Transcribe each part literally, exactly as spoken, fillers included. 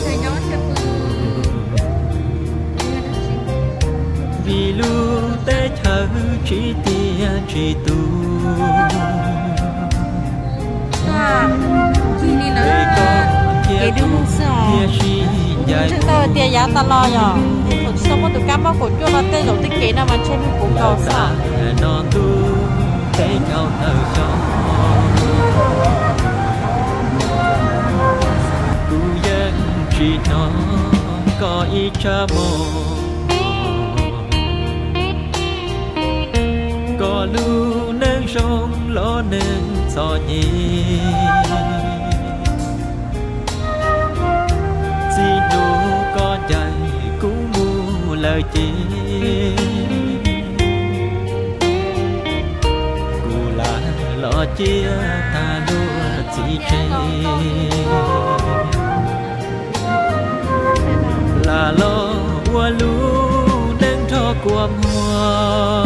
vì lưu tế thơ chỉ tia chỉ tu cái đúng sao chúng tôi tiền giá ta lo rồi một số một tụi cam bao cổ cho nó tên rồi tích kế nào mà trên cũng cầu sao non tu thế nhau thơ cho tu dân chỉ nó có ý cha mồ có lưu nâng sông ló nâng gió nhì chỉ nụ con dài cũng mu lời chỉ cụ là lo chia ta lúa chỉ chê là lo qua lú nâng thọ qua hoa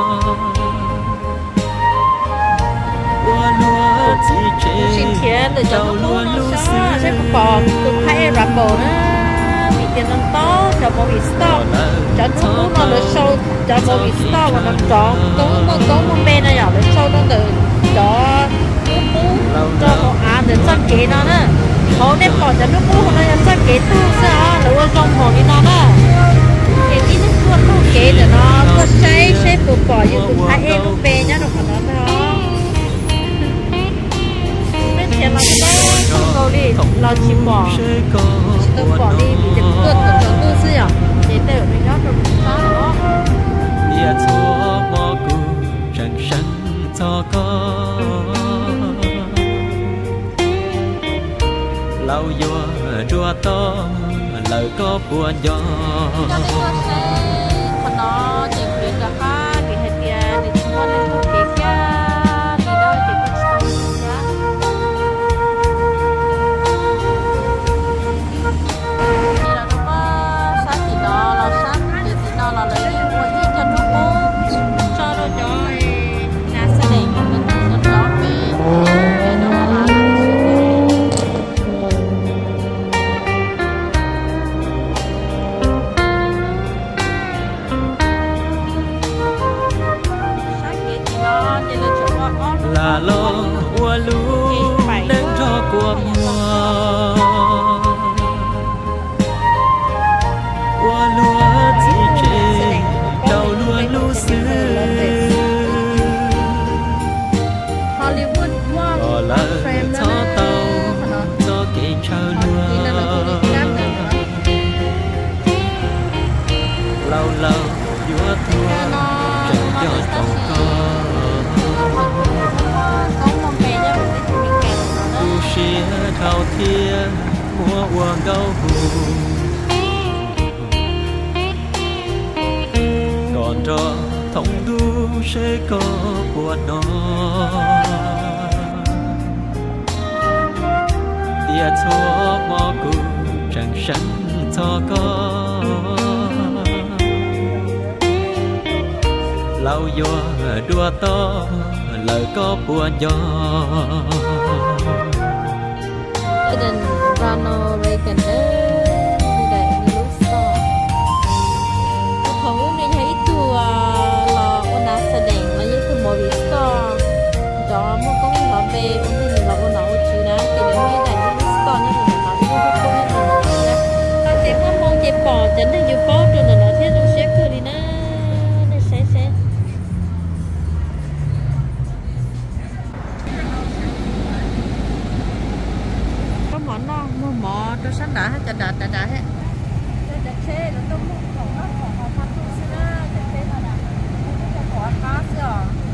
xin thiệt để cho nó luôn sao sẽ có bò tụi hay rap bò nữa bị tiền nó to cho bò bị stop cho nó nó được sâu cho bò bị stop và nó tròn tốn nó tốn một bên này rồi sâu nó từ cho nó cho nó ăn được chân kế nó nữa họ đem bò cho nó mua nó chân kế tu sao là trong hồ đi nó đó thì cái nó luôn luôn kế để nó có xây xây tụi bò như tụi hay em một bên nhá nó còn nó thôi tiền là cái đó câu đi là chỉ bỏ tôi bỏ đi bị điểm tuột của tôi tôi xí à để đều mình nó trong đó đó địa chúa mò cụ chẳng sẵn cho có lâu vô đua to lời có buồn gió còn nó chỉ biết là ha bị hết tiền để chúng con lên thu kế kia đi đâu chỉ có là lo qua lú nâng cho qua hoa qua lúa chỉ chê đầu lúa lú xứ Hollywood bỏ lỡ cho tàu cho kỹ trao lúa lâu lâu vua thua chẳng cho chồng con chia thao thiên mua uổng gấu hù còn cho thông đu sẽ có buồn nó tia chúa mò cụ chẳng sẵn cho có lâu vô đua to lời có buồn gió President Ronald Reagan đấy để đi lúc sau không nên thấy tụi là ông đã xác định là những cái mối lý do đó mà cũng là về cũng như là ông nói chứ nè thì nếu như là những lý do như mình nói như không có như là nó sẽ có mong chế bỏ chấn được nhiều phó cho nên nó sẽ luôn sẽ cứ đi nè để sẽ sẽ món nó mua mò cho sáng đã hết chả đã chả đã hết chả xe nóต้องmuaของของของพันธุ์ซื้อนะจะเป็นอะไรจะขอค้าเสีย